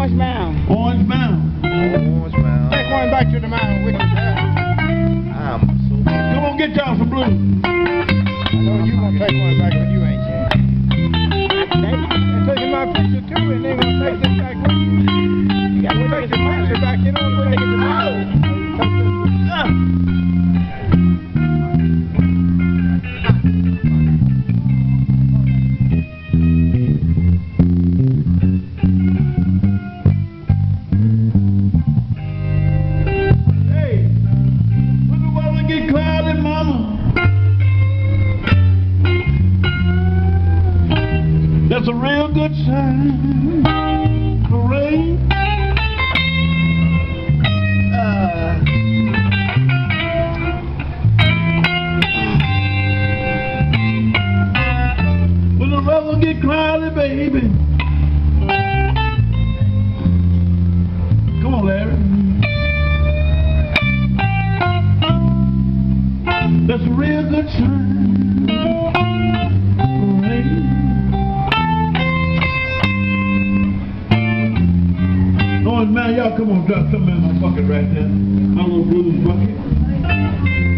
Orange Mound. Orange Mound. Orange Mound. Take one back to the mountain with you. Come on, get y'all some blues. I know you gonna take one back when you ain't here. They're taking my picture too, and they're gonna take this back with you. You got to take your picture back. You don't take it to mountain. That's a real good sign for rain. When the weather get cloudy, baby. Come on, Larry. That's a real good sign for rain. Man, y'all come on, drop something in my bucket right there. My little blues bucket.